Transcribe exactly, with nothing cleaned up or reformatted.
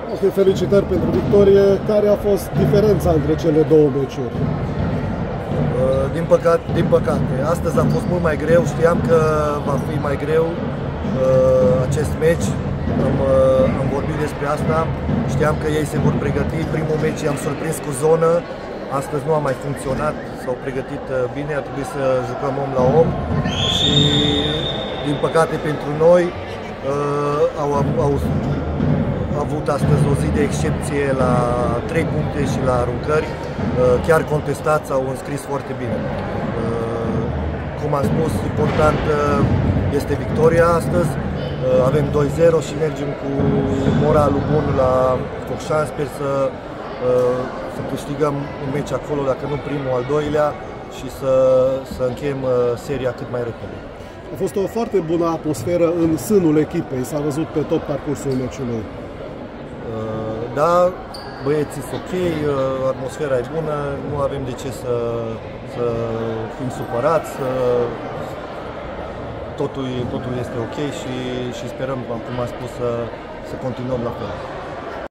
Ok, felicitări pentru victorie. Care a fost diferența între cele două meciuri? Din păcate, din păcate, astăzi a fost mult mai greu, știam că va fi mai greu acest meci, am, am vorbit despre asta, știam că ei se vor pregăti, primul meci i-am surprins cu zonă, astăzi nu a mai funcționat, s-au pregătit bine, a trebuit să jucăm om la om și din păcate pentru noi au, au avut astăzi o zi de excepție la trei puncte și la aruncări, chiar contestați, au înscris foarte bine. Cum am spus, important este victoria astăzi, avem doi zero și mergem cu moralul bun la Focșani, sper să, să câștigăm un meci acolo, dacă nu primul, al doilea și să, să încheiem seria cât mai repede. A fost o foarte bună atmosferă în sânul echipei, s-a văzut pe tot parcursul meciului. Da, băieții sunt ok, atmosfera e bună, nu avem de ce să, să fim supărați, totul, totul este ok și, și sperăm, cum am spus, să, să continuăm la fel.